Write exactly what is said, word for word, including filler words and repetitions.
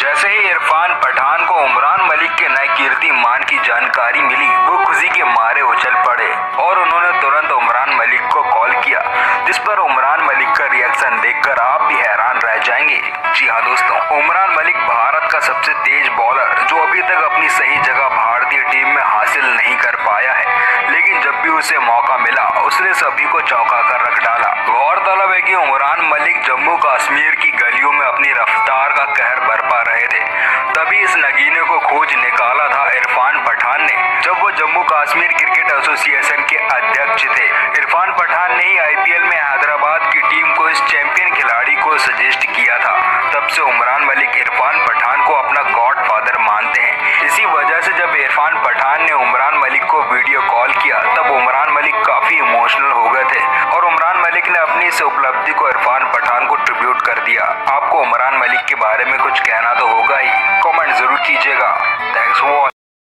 जैसे ही इरफान पठान को उमरान मलिक के नए कीर्तिमान की जानकारी मिली, वो खुशी के मारे उछल पड़े और उन्होंने तुरंत उमरान मलिक को कॉल किया, जिस पर उमरान मलिक का रिएक्शन देखकर आप भी हैरान रह जाएंगे। जी हाँ दोस्तों, उमरान मलिक भारत का सबसे तेज बॉलर जो अभी तक अपनी सही जगह भारतीय टीम में हासिल नहीं कर पाया है, लेकिन जब भी उसे मौका मिला उसने सभी को चौंका कर रख डाला। गौरतलब है कि उमरान मलिक जम्मू कश्मीर की गलियों में अपनी रफ्तार का कहर बरपा रहे थे, तभी इस नगीने को खोज निकाला था इरफान पठान ने, जब वो जम्मू कश्मीर क्रिकेट एसोसिएशन के अध्यक्ष थे। इरफान पठान ने ही आईपीएल में हैदराबाद की टीम को इस चैंपियन खिलाड़ी को सजेस्ट किया था। तब से उमरान मलिक इरफान पठान को अपना गॉडफादर मानते हैं। इसी वजह से जब इरफान पठान ने उमरान मलिक को वीडियो कॉल किया, तब उमरान मलिक काफी इमोशनल हो गए थे और उमरान मलिक ने अपनी इस उपलब्धि को इरफान पठान को ट्रिब्यूट कर दिया। आपको उमरान मलिक के बारे में कुछ कहना तो होगा ही, कमेंट जरूर कीजिएगा। Thanks for